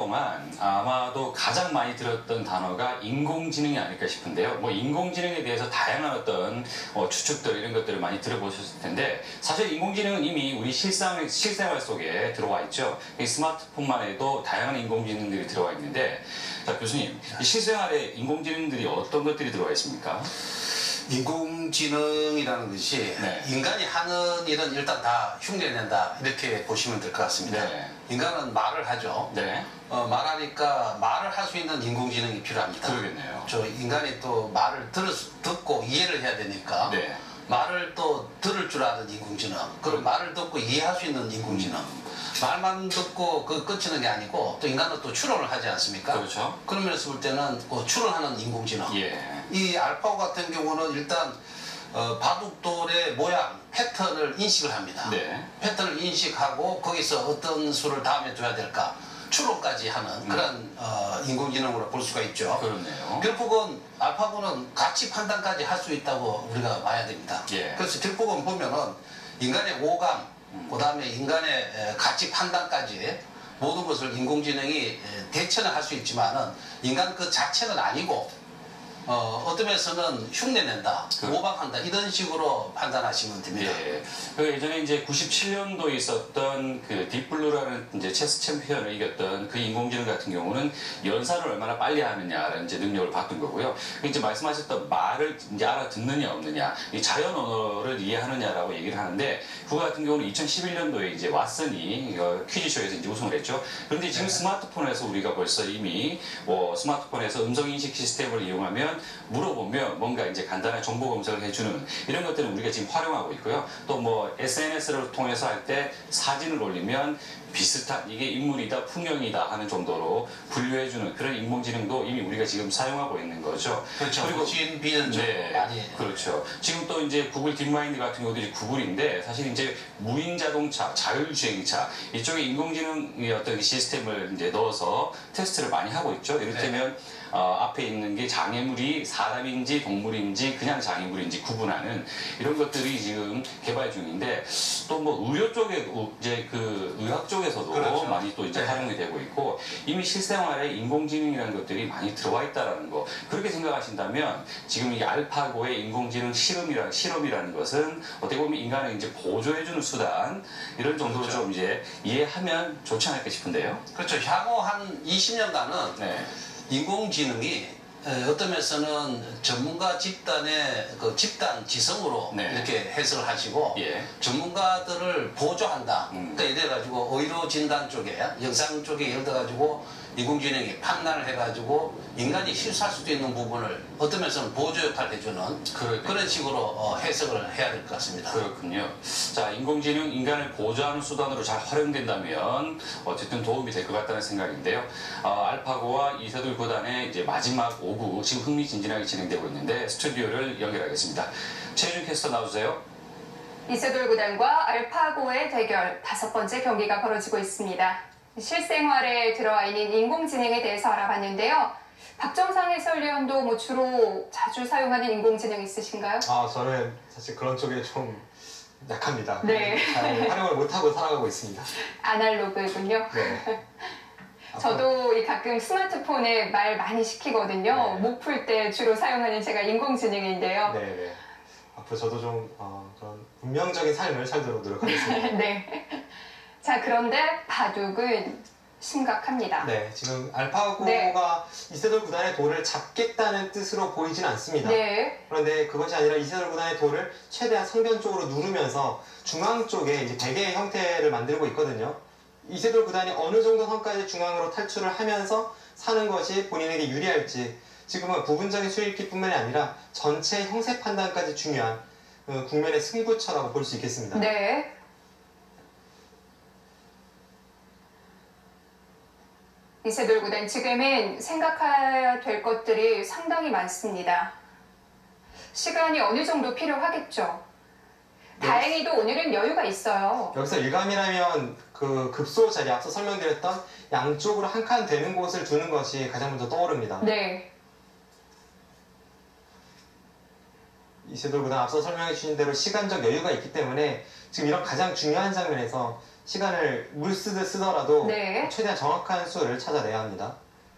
동안 아마도 가장 많이 들었던 단어가 인공지능이 아닐까 싶은데요. 뭐 인공지능에 대해서 다양한 어떤 추측들 이런 것들을 많이 들어보셨을 텐데 사실 인공지능은 이미 우리 실생활 속에 들어와 있죠. 이 스마트폰만 해도 다양한 인공지능들이 들어와 있는데 자 교수님, 이 실생활에 인공지능들이 어떤 것들이 들어와 있습니까? 인공지능이라는 것이 네. 인간이 하는 일은 일단 다 흉내낸다 이렇게 보시면 될 것 같습니다. 네. 인간은 말을 하죠. 네. 말하니까 말을 할 수 있는 인공지능이 필요합니다. 그러겠네요. 저 인간이 또 말을 듣고 이해를 해야 되니까 네. 말을 또 들을 줄 아는 인공지능, 그리고 말을 듣고 이해할 수 있는 인공지능. 말만 듣고 그 끝이는 게 아니고 또 인간은 또 추론을 하지 않습니까? 그렇죠. 그런 면에서 볼 때는 그 추론하는 인공지능. 예. 이 알파고 같은 경우는 일단 바둑돌의 모양, 패턴을 인식을 합니다. 네. 패턴을 인식하고 거기서 어떤 수를 다음에 둬야 될까 추론까지 하는 그런 인공지능으로 볼 수가 있죠. 그렇네요. 결국은 알파고는 가치 판단까지 할 수 있다고 우리가 봐야 됩니다. 예. 그래서 결국은 보면은 인간의 오감, 그다음에 인간의 가치 판단까지 모든 것을 인공지능이 대처는 할 수 있지만은 인간 그 자체는 아니고 어떤 면에서는 흉내낸다, 모방한다 이런 식으로 판단하시면 됩니다. 예. 그 예전에 이제 97년도에 있었던 그 딥블루라는 이제 체스 챔피언을 이겼던 그 인공지능 같은 경우는 연산을 얼마나 빨리 하느냐라는 이제 능력을 봤던 거고요. 이제 말씀하셨던 말을 이제 알아듣느냐 없느냐, 이 자연 언어를 이해하느냐라고 얘기를 하는데 그거 같은 경우는 2011년도에 이제 왓슨이 퀴즈쇼에서 이제 우승을 했죠. 그런데 지금 스마트폰에서 우리가 벌써 이미 스마트폰에서 음성 인식 시스템을 이용하면 물어보면 뭔가 이제 간단한 정보 검색을 해주는 이런 것들은 우리가 지금 활용하고 있고요. 또 뭐 SNS를 통해서 할 때 사진을 올리면 비슷한 이게 인물이다 풍경이다 하는 정도로 분류해주는 그런 인공지능도 이미 우리가 지금 사용하고 있는 거죠. 그렇죠. 그리고 비전적으로 네, 많이. 그렇죠. 지금 또 이제 구글 딥마인드 같은 경우도 이제 구글인데 사실 이제 무인 자동차, 자율주행차 이쪽에 인공지능의 어떤 시스템을 이제 넣어서 테스트를 많이 하고 있죠. 이를테면 앞에 있는 게 장애물이 사람인지 동물인지 그냥 장애물인지 구분하는 이런 것들이 지금 개발 중인데 또 뭐 의료 쪽에 이제 그 의학 쪽에서도 그렇죠. 많이 또 이제 활용이 되고 있고 이미 실생활에 인공지능이라는 것들이 많이 들어와 있다라는 거 그렇게 생각하신다면 지금 이 알파고의 인공지능 실험이라는 것은 어떻게 보면 인간을 이제 보조해주는 수단 이런 정도로 그렇죠. 좀 이제 이해하면 좋지 않을까 싶은데요. 그렇죠. 향후 한 20년간은 네. 인공지능이 어떤 면에서는 전문가 집단의 그 집단 지성으로 네. 이렇게 해석을 하시고 예. 전문가들을 보조한다. 그러니까 이래가지고 의료 진단 쪽에 영상 쪽에 예를 들어가지고 인공지능이 판단을 해가지고 인간이 실수할 수도 있는 부분을 어떤 면에서는 보조 역할을 해주는 그런 식으로 해석을 해야 될 것 같습니다. 그렇군요. 자, 인공지능 인간을 보조하는 수단으로 잘 활용된다면 어쨌든 도움이 될 것 같다는 생각인데요. 알파고와 이세돌 구단의 이제 마지막 5구 지금 흥미진진하게 진행되고 있는데 스튜디오를 연결하겠습니다. 최준 캐스터 나와주세요. 이세돌 구단과 알파고의 대결 5번째 경기가 벌어지고 있습니다. 실생활에 들어와 있는 인공지능에 대해서 알아봤는데요. 박정상 해설위원도 뭐 주로 자주 사용하는 인공지능 있으신가요? 저는 사실 그런 쪽에 좀 약합니다. 네. 잘 활용을 못하고 살아가고 있습니다. 아날로그군요. 네. 저도 가끔 스마트폰에 말 많이 시키거든요. 네. 목 풀 때 주로 사용하는 제가 인공지능인데요. 네. 앞으로 저도 좀 그런 운명적인 삶을 살도록 노력하겠습니다. 네. 자, 그런데 바둑은 심각합니다. 네, 지금 알파고가 네. 이세돌 구단의 돌을 잡겠다는 뜻으로 보이진 않습니다. 네. 그런데 그것이 아니라 이세돌 구단의 돌을 최대한 성변 쪽으로 누르면서 중앙 쪽에 이제 베개 형태를 만들고 있거든요. 이세돌 구단이 어느 정도 선까지 중앙으로 탈출을 하면서 사는 것이 본인에게 유리할지 지금은 부분적인 수익기뿐만이 아니라 전체 형세 판단까지 중요한 국면의 승부처라고 볼 수 있겠습니다. 네. 이세돌 구단 지금은 생각해야 될 것들이 상당히 많습니다. 시간이 어느 정도 필요하겠죠. 네. 다행히도 오늘은 여유가 있어요. 여기서 일감이라면 그 급소 자리 앞서 설명드렸던 양쪽으로 한 칸 되는 곳을 두는 것이 가장 먼저 떠오릅니다. 네. 이세돌 구단 앞서 설명해 주신 대로 시간적 여유가 있기 때문에 지금 이런 가장 중요한 장면에서 시간을 물 쓰듯 쓰더라도 네. 최대한 정확한 수를 찾아내야 합니다.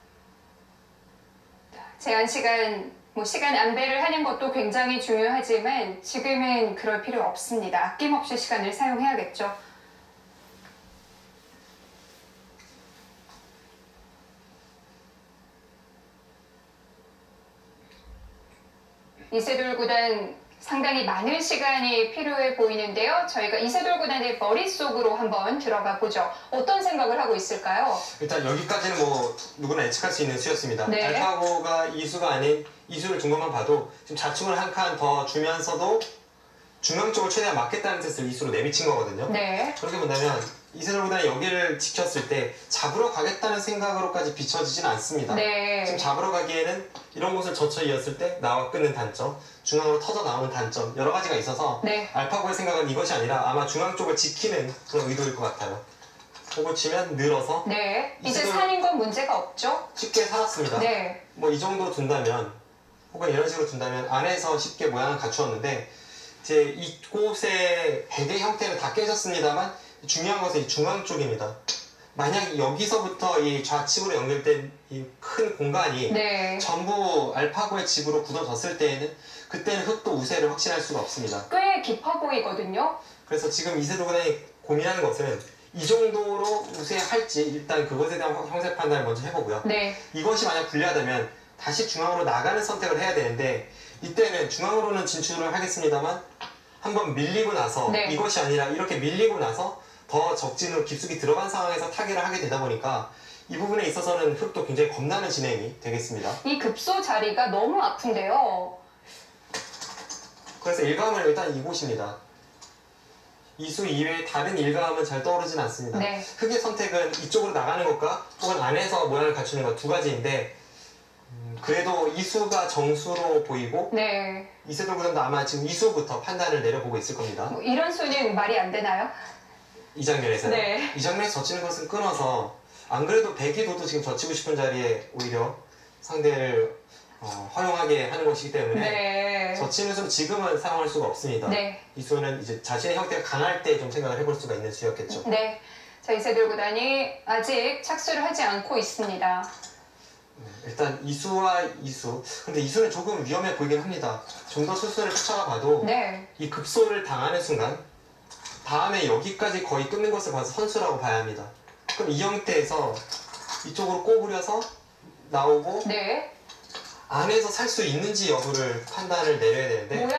제한 시간, 시간 안배를 하는 것도 굉장히 중요하지만 지금은 그럴 필요 없습니다. 아낌없이 시간을 사용해야겠죠. 이세돌 구단 상당히 많은 시간이 필요해 보이는데요. 저희가 이세돌 구단의 머릿속으로 한번 들어가 보죠. 어떤 생각을 하고 있을까요? 일단 여기까지는 뭐 누구나 예측할 수 있는 수였습니다. 네. 알파고가 이수가 아닌 이수를 준 것만 봐도 지금 자충을 한 칸 더 주면서도 중앙 쪽을 최대한 막겠다는 뜻을 이수로 내비친 거거든요. 네. 그렇게 본다면 이세돌 구단이 여기를 지켰을 때 잡으러 가겠다는 생각으로까지 비춰지진 않습니다. 네. 지금 잡으러 가기에는 이런 곳을 젖혀 이었을 때 나와 끊는 단점, 중앙으로 터져 나오는 단점 여러 가지가 있어서 네. 알파고의 생각은 이것이 아니라 아마 중앙 쪽을 지키는 그런 의도일 것 같아요. 보고 치면 늘어서 네. 이제 이세돌- 사는 건 문제가 없죠? 쉽게 살았습니다. 네. 뭐 이 정도 둔다면 혹은 이런 식으로 둔다면 안에서 쉽게 모양을 갖추었는데 이제 이곳의 베개 형태는 다 깨졌습니다만 중요한 것은 이 중앙 쪽입니다. 만약 여기서부터 이 좌측으로 연결된 이 큰 공간이 네. 전부 알파고의 집으로 굳어졌을 때에는 그때는 흑도 우세를 확신할 수가 없습니다. 꽤 깊어 보이거든요. 그래서 지금 이세돌 구단이 고민하는 것은 이 정도로 우세할지 일단 그것에 대한 형세 판단을 먼저 해보고요. 네. 이것이 만약 불리하다면 다시 중앙으로 나가는 선택을 해야 되는데 이때는 중앙으로는 진출을 하겠습니다만 한번 밀리고 나서 네. 이것이 아니라 이렇게 밀리고 나서 더 적진으로 깊숙이 들어간 상황에서 타결을 하게 되다 보니까 이 부분에 있어서는 흑도 굉장히 겁나는 진행이 되겠습니다. 이 급소 자리가 너무 아픈데요. 그래서 일감은 일단 이곳입니다. 이수 이외에 다른 일감은 잘 떠오르진 않습니다. 네. 흑의 선택은 이쪽으로 나가는 것과 혹은 안에서 모양을 갖추는 것 두 가지인데 그래도 이수가 정수로 보이고 네. 이세돌 구단도 아마 지금 이수부터 판단을 내려보고 있을 겁니다. 이런 수는 말이 안 되나요? 이 장면에서요. 네. 이 장면에서 젖히는 것은 끊어서 안 그래도 백이도도 지금 젖히고 싶은 자리에 오히려 상대를 허용하게 하는 것이기 때문에 네. 젖히는 수는 지금은 사용할 수가 없습니다. 네. 이 수는 이제 자신의 형태가 강할 때 좀 생각을 해볼 수가 있는 수였겠죠. 네. 자, 이세돌 구단이 아직 착수를 하지 않고 있습니다. 일단 이수와 이수. 근데 이수는 조금 위험해 보이긴 합니다. 좀 더 수순을 쫓아가 봐도 네. 이 급소를 당하는 순간 다음에 여기까지 거의 끊는 것을 봐서 선수라고 봐야 합니다. 그럼 이 형태에서 이쪽으로 꼬부려서 나오고 네. 안에서 살 수 있는지 여부를 판단을 내려야 되는데